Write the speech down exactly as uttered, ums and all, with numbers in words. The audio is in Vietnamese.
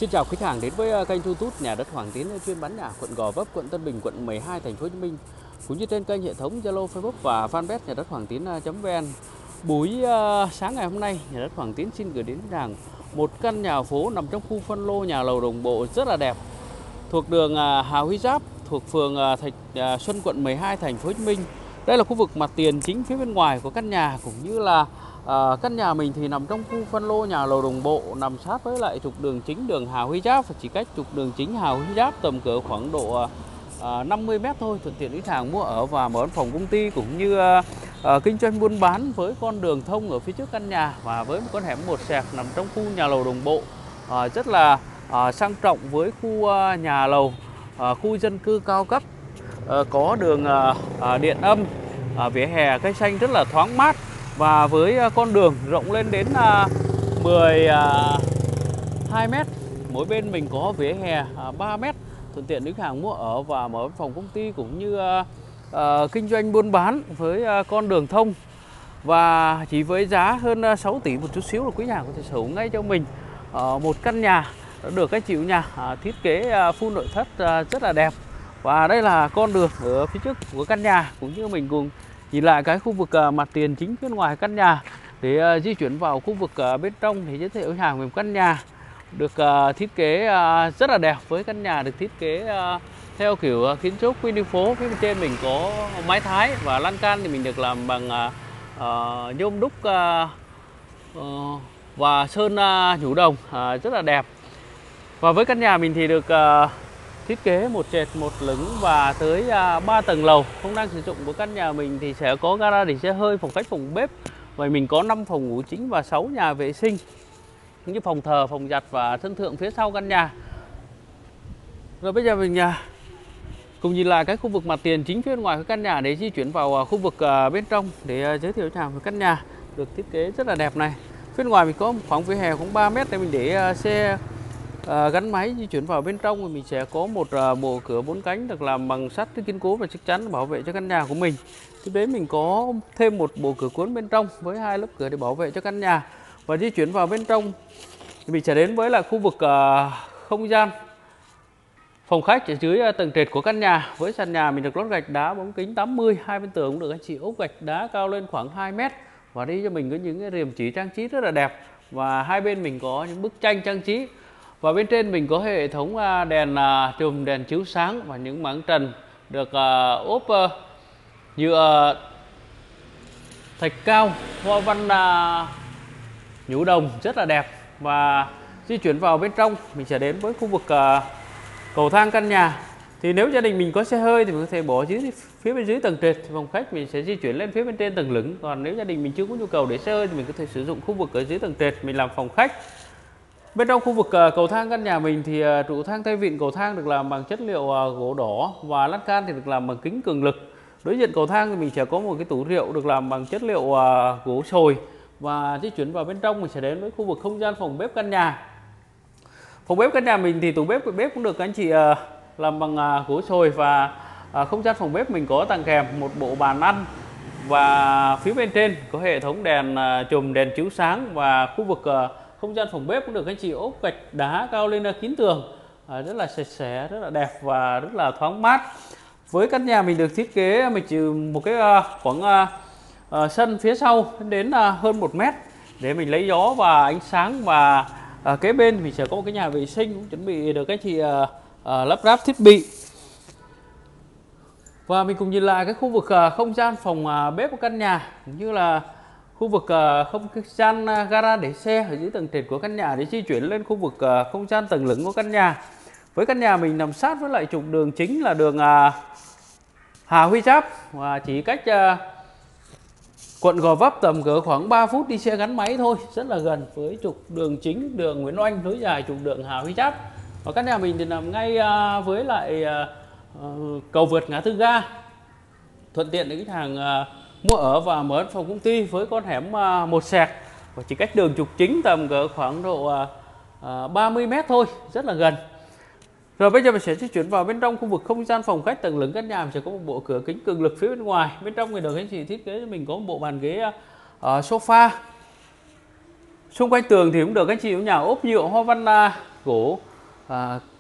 Xin chào khách hàng đến với kênh YouTube Nhà đất Hoàng Tiến, chuyên bán nhà quận Gò Vấp, quận Tân Bình, quận mười hai, thành phố Hồ Chí Minh, cũng như trên kênh hệ thống Zalo, Facebook và fanpage Nhà đất Hoàng Tiến.vn. Buổi uh, sáng ngày hôm nay, Nhà đất Hoàng Tiến xin gửi đến khách hàng một căn nhà phố nằm trong khu phân lô nhà lầu đồng bộ rất là đẹp, thuộc đường uh, Hà Huy Giáp, thuộc phường uh, Thạch uh, Xuân, quận mười hai, thành phố Hồ Chí Minh. Đây là khu vực mặt tiền chính phía bên ngoài của căn nhà, cũng như là À, căn nhà mình thì nằm trong khu phân lô nhà lầu đồng bộ, nằm sát với lại trục đường chính đường Hà Huy Giáp, và chỉ cách trục đường chính Hà Huy Giáp tầm cỡ khoảng độ à, năm mươi mét thôi, thuận tiện khách hàng mua ở và mở văn phòng công ty, cũng như à, à, kinh doanh buôn bán, với con đường thông ở phía trước căn nhà và với một con hẻm một sẹc nằm trong khu nhà lầu đồng bộ à, rất là à, sang trọng, với khu à, nhà lầu à, khu dân cư cao cấp, à, có đường à, à, điện âm, à, vỉa hè cây xanh rất là thoáng mát. Và với con đường rộng lên đến mười hai mét, mỗi bên mình có vỉa hè ba mét, thuận tiện khách hàng mua ở và mở văn phòng công ty, cũng như uh, kinh doanh buôn bán, với uh, con đường thông. Và chỉ với giá hơn sáu tỷ một chút xíu là quý hàng có thể sở hữu ngay cho mình uh, một căn nhà đã được các chịu nhà uh, thiết kế uh, full nội thất uh, rất là đẹp. Và đây là con đường ở phía trước của căn nhà, cũng như mình cùng nhìn lại cái khu vực uh, mặt tiền chính phía ngoài căn nhà để uh, di chuyển vào khu vực uh, bên trong thì giới thiệu khách hàng về một căn nhà được uh, thiết kế uh, rất là đẹp. Với căn nhà được thiết kế uh, theo kiểu uh, kiến trúc Quy phố. Phía bên trên mình có mái thái và lan can thì mình được làm bằng uh, uh, nhôm đúc uh, uh, và sơn uh, nhũ đồng uh, rất là đẹp. Và với căn nhà mình thì được uh, thiết kế một trệt một lửng và tới ba tầng lầu. Công năng sử dụng của căn nhà mình thì sẽ có gara để xe hơi, phòng khách, phòng bếp. Vậy mình có năm phòng ngủ chính và sáu nhà vệ sinh, như phòng thờ, phòng giặt và sân thượng phía sau căn nhà. Rồi bây giờ mình cùng nhìn lại cái khu vực mặt tiền chính phía ngoài của căn nhà để di chuyển vào khu vực bên trong để giới thiệu cho hàng về căn nhà được thiết kế rất là đẹp này. Phía ngoài mình có khoảng vỉa hè khoảng ba mét để mình để xe À, gắn máy di chuyển vào bên trong. Mình sẽ có một à, bộ cửa bốn cánh được làm bằng sắt kiên cố và chắc chắn bảo vệ cho căn nhà của mình. Tiếp đến mình có thêm một bộ cửa cuốn bên trong với hai lớp cửa để bảo vệ cho căn nhà. Và di chuyển vào bên trong thì mình sẽ đến với là khu vực à, không gian phòng khách ở dưới à, tầng trệt của căn nhà. Với sàn nhà mình được lót gạch đá bóng kính tám mươi, hai bên tường cũng được anh chị ốp gạch đá cao lên khoảng hai mét, và đi cho mình có những cái rèm chỉ trang trí rất là đẹp. Và hai bên mình có những bức tranh trang trí. Và bên trên mình có hệ thống đèn chùm, đèn chiếu sáng và những mảng trần được ốp nhựa thạch cao, hoa văn nhũ đồng rất là đẹp. Và di chuyển vào bên trong mình sẽ đến với khu vực cầu thang căn nhà. Thì nếu gia đình mình có xe hơi thì mình có thể bỏ dưới phía bên dưới tầng trệt, phòng khách mình sẽ di chuyển lên phía bên trên tầng lửng. Còn nếu gia đình mình chưa có nhu cầu để xe hơi thì mình có thể sử dụng khu vực ở dưới tầng trệt mình làm phòng khách. Bên trong khu vực cầu thang căn nhà mình thì trụ thang tay vịn cầu thang được làm bằng chất liệu gỗ đỏ, và lan can thì được làm bằng kính cường lực. Đối diện cầu thang thì mình sẽ có một cái tủ rượu được làm bằng chất liệu gỗ sồi. Và di chuyển vào bên trong mình sẽ đến với khu vực không gian phòng bếp căn nhà. Phòng bếp căn nhà mình thì tủ bếp bếp cũng được các anh chị làm bằng gỗ sồi, và không gian phòng bếp mình có tặng kèm một bộ bàn ăn, và phía bên trên có hệ thống đèn chùm, đèn chiếu sáng. Và khu vực không gian phòng bếp cũng được anh chị ốp gạch đá cao lên kín tường, à, rất là sạch sẽ, rất là đẹp và rất là thoáng mát. Với căn nhà mình được thiết kế mình trừ một cái uh, khoảng uh, uh, sân phía sau đến uh, hơn một mét để mình lấy gió và ánh sáng. Và uh, kế bên mình sẽ có một cái nhà vệ sinh cũng chuẩn bị được anh chị uh, uh, lắp ráp thiết bị. Và mình cùng nhìn lại cái khu vực uh, không gian phòng uh, bếp của căn nhà, cũng như là khu vực uh, không gian uh, gara để xe ở dưới tầng trệt của căn nhà để di chuyển lên khu vực uh, không gian tầng lửng của căn nhà. Với căn nhà mình nằm sát với lại trục đường chính là đường uh, Hà Huy Giáp, và chỉ cách uh, quận Gò Vấp tầm cỡ khoảng ba phút đi xe gắn máy thôi, rất là gần với trục đường chính đường Nguyễn Oanh nối dài trục đường Hà Huy Giáp. Và căn nhà mình thì nằm ngay uh, với lại uh, uh, cầu vượt ngã tư ga, thuận tiện để khách hàng uh, mua ở và mở văn phòng công ty, với con hẻm uh, một sẹc và chỉ cách đường trục chính tầm cỡ khoảng độ uh, uh, ba mươi mét thôi, rất là gần. Rồi bây giờ mình sẽ di chuyển vào bên trong khu vực không gian phòng khách tầng lửng căn nhà. Mình sẽ có một bộ cửa kính cường lực phía bên ngoài. Bên trong thì được anh chị thiết kế cho mình có một bộ bàn ghế uh, sofa. Xung quanh tường thì cũng được anh chị ở nhà ốp nhựa hoa văn uh, gỗ À,